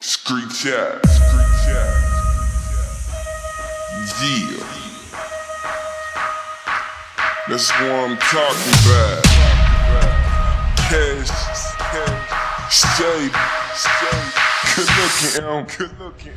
Street chat. Yeah. That's what I'm talking about. Cashis. Good looking.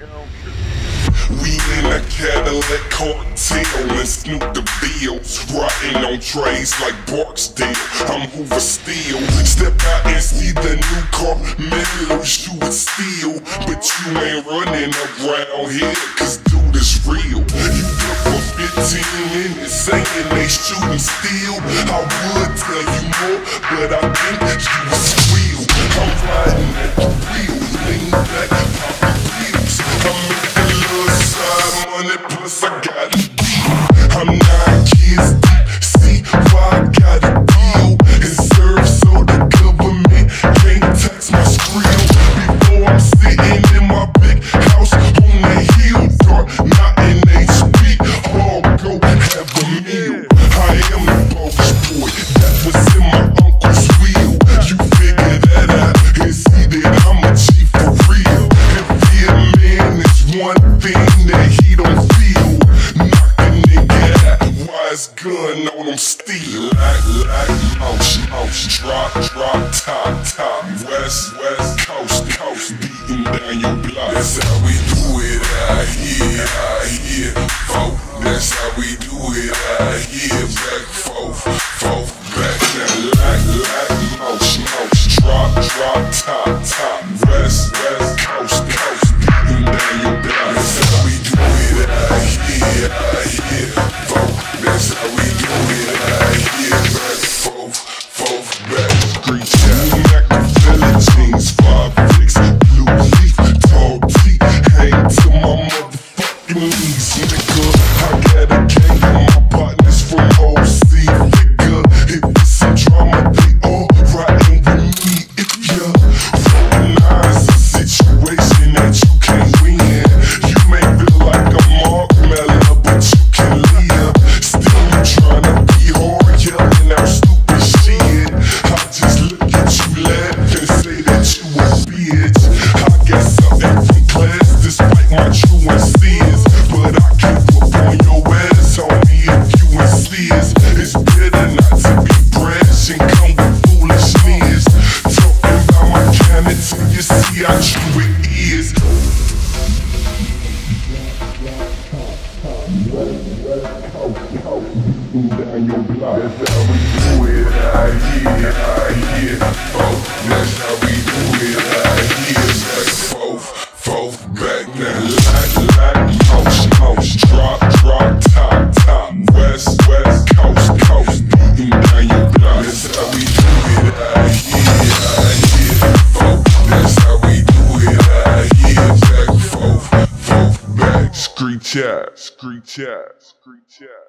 We in a Cadillac cartel and Snoop the Bills, riding on trays like Barksdale. I'm Hoover Steel. Step out and see the new car, man, lose you would steal. But you ain't running around here, cause dude is real. You good for 15 minutes saying they shooting steel. I would tell you more, but I think you was squeal. I'm riding at the wheel, lean back, popping pills. I'm making little side money, plus I got it. I'm 9 kids deep, see why I got a deal. And serve so the government can't tax my skrill. Before I'm sitting in my big house on the hill, dark, not in HP, all go have a meal. I am the bogus boy, that was in my uncle's wheel. You figure that out and see that I'm a chief for real. And fear man is one thing that he don't feel. Knock a nigga out, wise gun on him steel. Like mouse, drop, top, west, coast, beating down your block. That's how we do it out here, folk. That's how we do it out here, back, folk, back. Now like mouse, drop, top, west, coast, beating down your block. That's how we do it out here, folk. That's how we do it out here, back, folk, back. Street chat, Machiavelli jeans, 5'6", blue leaf, tall T, hang to my motherfucking knees, nigga. I got a gang of my partners from OC, figure. If it's some drama, they all riding with me. If you recognize a situation that you can't win, you may feel like a Mark Mellor, but you can live. Still you tryna be hard, yelling out stupid shit. I just look at you, laugh, and say that you a bitch. I got something from class, despite my truancies, but I can whoop on your ass, homie, if you insist. It's better not to be brash and come with foolishness. Talking about my kind until you see how true it is. Down your block. That's how we do it out here, folk. That's how we do it out here, back, folk, back. Now like mouse, drop, top, west, coast, beating down your block. That's how we do it out here, folk. That's how we do it out here, back, folk, back. Street chat.